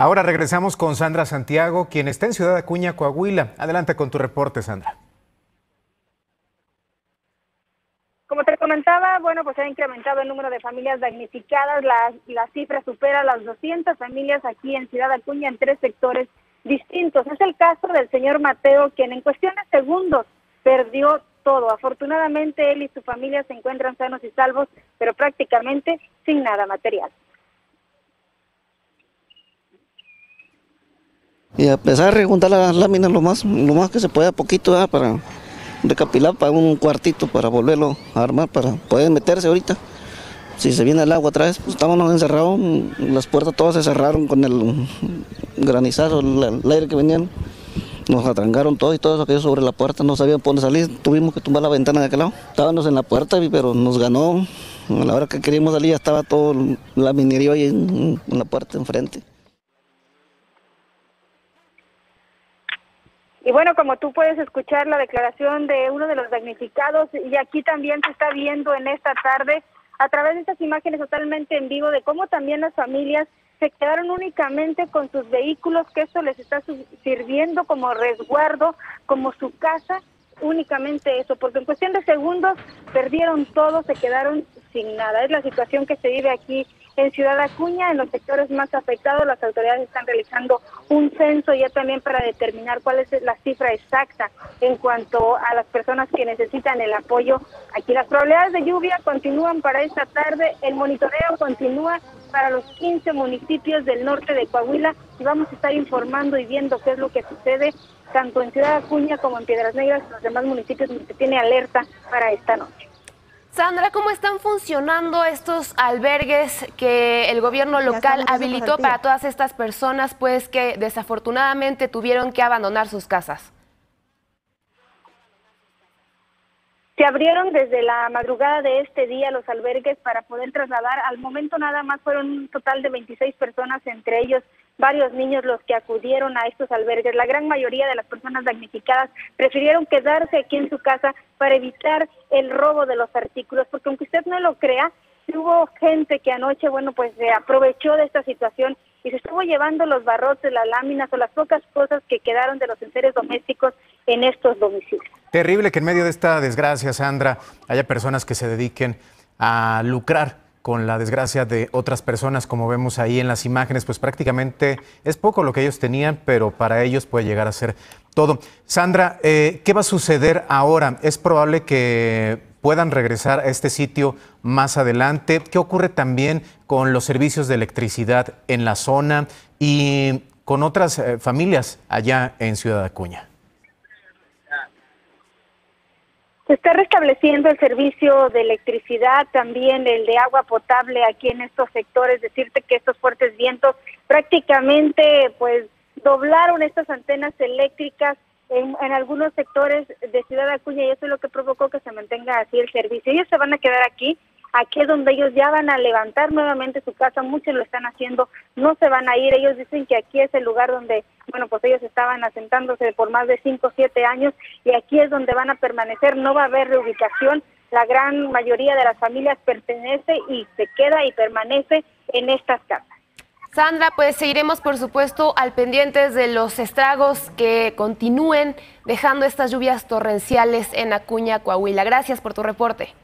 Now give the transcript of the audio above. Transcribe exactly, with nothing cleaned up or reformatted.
Ahora regresamos con Sandra Santiago, quien está en Ciudad Acuña, Coahuila. Adelante con tu reporte, Sandra. Como te comentaba, bueno, pues se ha incrementado el número de familias damnificadas. La, la cifra supera las doscientas familias aquí en Ciudad Acuña en tres sectores distintos. Es el caso del señor Mateo, quien en cuestión de segundos perdió todo. Afortunadamente, él y su familia se encuentran sanos y salvos, pero prácticamente sin nada material. Y a pesar de juntar las láminas lo más, lo más que se pueda, poquito, ¿verdad? Para recapilar, para un cuartito, para volverlo a armar, para poder meterse ahorita. Si se viene el agua otra vez, pues estábamos encerrados, las puertas todas se cerraron con el granizazo, el, el aire que venían. Nos atrancaron todo y todo eso que sobre la puerta, no sabían por dónde salir, tuvimos que tumbar la ventana de aquel lado. Estábamos en la puerta, pero nos ganó, a la hora que queríamos salir ya estaba todo la minería ahí en, en la puerta enfrente. Y bueno, como tú puedes escuchar la declaración de uno de los damnificados, y aquí también se está viendo en esta tarde, a través de estas imágenes totalmente en vivo, de cómo también las familias se quedaron únicamente con sus vehículos, que esto les está sirviendo como resguardo, como su casa, únicamente eso, porque en cuestión de segundos perdieron todo, se quedaron sin nada. Es la situación que se vive aquí en Ciudad Acuña, en los sectores más afectados. Las autoridades están realizando un censo ya también para determinar cuál es la cifra exacta en cuanto a las personas que necesitan el apoyo. Aquí las probabilidades de lluvia continúan para esta tarde, el monitoreo continúa para los quince municipios del norte de Coahuila y vamos a estar informando y viendo qué es lo que sucede tanto en Ciudad Acuña como en Piedras Negras y los demás municipios donde se tiene alerta para esta noche. Sandra, ¿cómo están funcionando estos albergues que el gobierno local habilitó para todas estas personas, pues que desafortunadamente tuvieron que abandonar sus casas? Se abrieron desde la madrugada de este día los albergues para poder trasladar. Al momento nada más fueron un total de veintiséis personas, entre ellos varios niños los que acudieron a estos albergues. La gran mayoría de las personas damnificadas prefirieron quedarse aquí en su casa para evitar el robo de los artículos, porque aunque usted no lo crea, hubo gente que anoche, bueno, pues se aprovechó de esta situación y se estuvo llevando los barrotes, las láminas o las pocas cosas que quedaron de los enseres domésticos en estos domicilios. Terrible que en medio de esta desgracia, Sandra, haya personas que se dediquen a lucrar con la desgracia de otras personas, como vemos ahí en las imágenes, pues prácticamente es poco lo que ellos tenían, pero para ellos puede llegar a ser todo. Sandra, eh, ¿qué va a suceder ahora? ¿Es probable que puedan regresar a este sitio más adelante? ¿Qué ocurre también con los servicios de electricidad en la zona y con otras eh, familias allá en Ciudad Acuña? Se está restableciendo el servicio de electricidad, también el de agua potable aquí en estos sectores. Decirte que estos fuertes vientos prácticamente pues doblaron estas antenas eléctricas en, en algunos sectores de Ciudad Acuña y eso es lo que provocó que se mantenga así el servicio. Ellos se van a quedar aquí, aquí es donde ellos ya van a levantar nuevamente su casa, muchos lo están haciendo, no se van a ir. Ellos dicen que aquí es el lugar donde, bueno, pues ellos estaban asentándose por más de cinco o siete años y aquí es donde van a permanecer, no va a haber reubicación. La gran mayoría de las familias pertenece y se queda y permanece en estas casas. Sandra, pues seguiremos por supuesto al pendientes de los estragos que continúen dejando estas lluvias torrenciales en Acuña, Coahuila. Gracias por tu reporte.